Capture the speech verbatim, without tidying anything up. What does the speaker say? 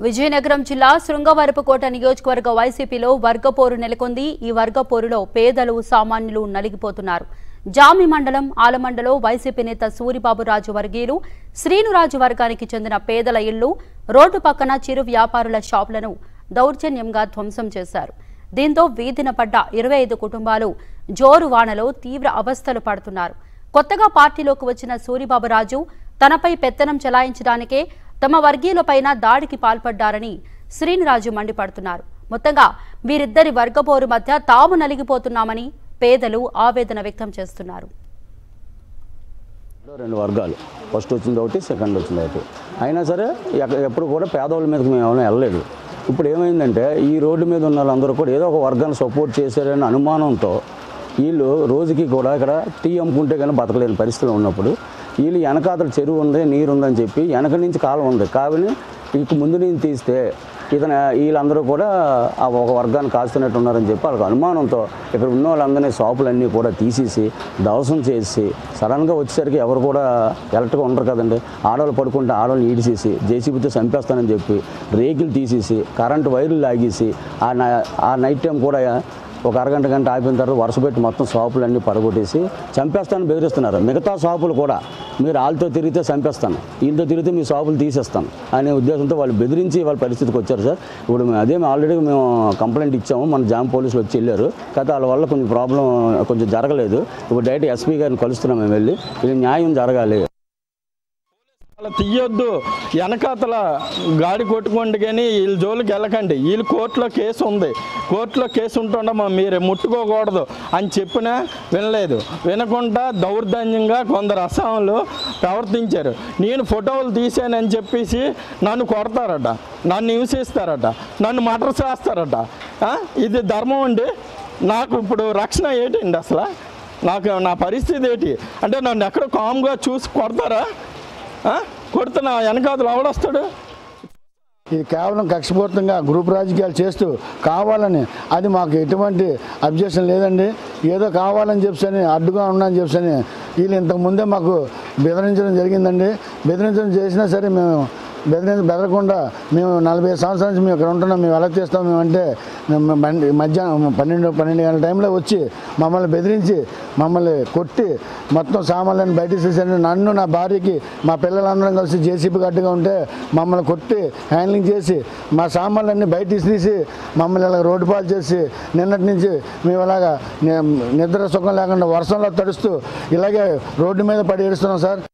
విజయనగరం జిల్లా శృంగవరపుకోట నియోజకవర్గ వైసీపీలో వర్గపోరు నెలకొంది. ఈ వర్గపోరులో పేదలు సామాన్యులు నలిగిపోతున్నారు. జామి మండలం ఆలమండలో వైసీపీ నేత సూరిబాబు రాజు వర్గీయులు శ్రీనురాజు వర్గానికి చెందిన పేదల ఇళ్లు, రోడ్డు పక్కన చిరు వ్యాపారుల షాపులను దౌర్జన్యంగా ధ్వంసం చేశారు. దీంతో వీధిన పడ్డ ఇరవై ఐదు కుటుంబాలు జోరు వానలో తీవ్ర అవస్థలు పడుతున్నారు. కొత్తగా పార్టీలోకి వచ్చిన సూరిబాబు రాజు తనపై పెత్తనం చెలాయించడానికే తమ వర్గీయులపైన దాడికి పాల్పడ్డారని శ్రీనురాజు మండిపడుతున్నారు. మొత్తంగా వీరిద్దరి వర్గపోరు మధ్య తాము నలిగిపోతున్నామని పేదలు ఆవేదన వ్యక్తం చేస్తున్నారు. రెండు వర్గాలు, ఫస్ట్ వచ్చింది ఒకటి, సెకండ్ వచ్చింది ఒకటి. అయినా సరే ఎప్పుడు కూడా పేదవాళ్ళ మీదకి మేము ఏమైనా వెళ్ళలేదు. ఇప్పుడు ఏమైందంటే ఈ రోడ్డు మీద ఉన్న వాళ్ళందరూ కూడా ఏదో ఒక వర్గాన్ని సపోర్ట్ చేశారనే అనుమానంతో వీళ్ళు రోజుకి కూడా ఇక్కడ టీ అమ్ముకుంటే కానీ బతకలేని పరిస్థితులు ఉన్నప్పుడు వీళ్ళు వెనకాతల చెరువు ఉంది, నీరు ఉందని చెప్పి వెనక నుంచి కాలం ఉంది కాబట్టి ఇక ముందు నుంచి తీస్తే ఇతను వీళ్ళందరూ కూడా ఆ ఒక వర్గాన్ని కాస్తున్నట్టు ఉన్నారని చెప్పి వాళ్ళకి అనుమానంతో ఇక్కడ ఉన్న వాళ్ళందరినీ షాపులన్నీ కూడా తీసేసి ధ్వంసం చేసి సడన్గా వచ్చేసరికి ఎవరు కూడా ఎలక్ట్గా ఉండరు కదండి. ఆడవాళ్ళు పడుకుంటే ఆడవాళ్ళు ఈడిసేసి జేసీబీతో చంపేస్తానని చెప్పి రేకులు తీసేసి కరెంటు వైర్లు లాగేసి ఆ ఆ నైట్ టైం కూడా ఒక అరగంట గంట ఆపిన తర్వాత వరుస పెట్టి మొత్తం షాపులన్నీ పడగొట్టేసి చంపేస్తాను బెదిరిస్తున్నారు. మిగతా షాపులు కూడా మీరు వాళ్ళతో తిరిగితే చంపేస్తాను, వీళ్ళతో తిరిగితే మీ షాపులు తీసేస్తాను అనే ఉద్దేశంతో వాళ్ళు బెదిరించి వాళ్ళ పరిస్థితికి వచ్చారు సార్. ఇప్పుడు అదే ఆల్రెడీ మేము కంప్లైంట్ ఇచ్చాము, మన జామ్ పోలీసులు వచ్చి వెళ్ళారు. కాకపోతే వాళ్ళ వల్ల కొంచెం ప్రాబ్లం కొంచెం జరగలేదు. ఇప్పుడు డైరెక్ట్ ఎస్పీ గారిని కలుస్తున్నాం మేము వెళ్ళి, ఇది న్యాయం జరగాలి. అలా తీయొద్దు, వెనకాతల గాడి కొట్టుకోండి కానీ వీళ్ళ జోలికి వెళ్ళకండి, వీళ్ళు కోర్టులో కేసు ఉంది, కోర్టులో కేసు ఉంటుండమ్మా మీరు ముట్టుకోకూడదు అని చెప్పినా వినలేదు. వినకుండా దౌర్జన్యంగా కొందరు అస్సాంలు ప్రవర్తించారు. నేను ఫోటోలు తీసానని చెప్పేసి నన్ను కొడతారట, నన్ను హింసిస్తారట, నన్ను మటర్ చేస్తారట. ఇది ధర్మం అండి? నాకు ఇప్పుడు రక్షణ ఏంటండి? అసలు నాకు నా పరిస్థితి ఏంటి అంటే నన్ను ఎక్కడ కామ్గా చూసి కొడతారా? కొడుతున్నా వెనకాతలు ఎవడొస్తాడు? ఇది కేవలం కక్షపూరితంగా గ్రూప్ రాజకీయాలు చేస్తూ కావాలని, అది మాకు ఎటువంటి అబ్జెక్షన్ లేదండి. ఏదో కావాలని చెప్పని అడ్డుగా ఉన్నాయని చెప్పని వీళ్ళు ఇంతకుముందే మాకు బెదిరించడం జరిగిందండి. బెదిరించడం చేసినా సరే మేము బెదిరించి బెదరకుండా మేము నలభై సంవత్సరాల నుంచి మేము ఇక్కడ ఉంటున్నాం, మేము ఎలా చేస్తాం మేమంటే మధ్యాహ్నం పన్నెండు పన్నెండు గంటల టైంలో వచ్చి మమ్మల్ని బెదిరించి మమ్మల్ని కొట్టి మొత్తం సామాన్లను బయట తీసేసారు. నన్ను నా భార్యకి మా పిల్లలందరం కలిసి జేసీబీ గడ్డగా ఉంటే మమ్మల్ని కొట్టి హ్యాండ్లింగ్ చేసి మా సామాన్లన్నీ బయట తీసి మమ్మల్ని ఇలా రోడ్డు పాలు చేసి నిన్నటి నుంచి మేము ఇలాగా నిద్ర సుఖం లేకుండా వర్షంలో తడుస్తూ ఇలాగే రోడ్డు మీద పడి ఏడుస్తున్నాం సార్.